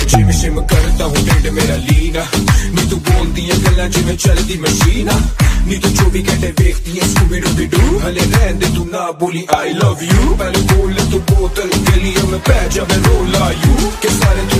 gym करता हूँ ढिड मेरा लीना, नी तू बोलती है गल्ला जिमें चलती मशीना, नी तू 24 घंटे देखती है Scooby-Dooby-Doo, हले रहन दे तू ना बोली I love you, पहले बोल तू बोतल के लिए मैं पै जा मैं रोला यू के सारे